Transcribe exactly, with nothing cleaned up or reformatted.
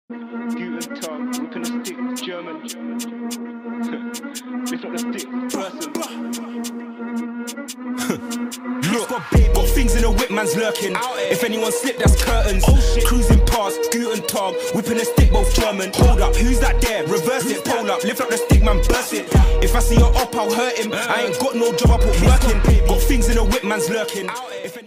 Guten Tag, whipping a stick, German. Lift up the stick, person. Look, got big, got things in the whip, man's lurking. If anyone slip, that's curtains. Oh, cruising past, Guten Tag, whipping a stick, both German. Hold up, who's that there? Reverse it, pull up, lift up the stick, man, burst it. If I see her up, I'll hurt him. I ain't got no job, I put work in. Got things in the whip, man's lurking. If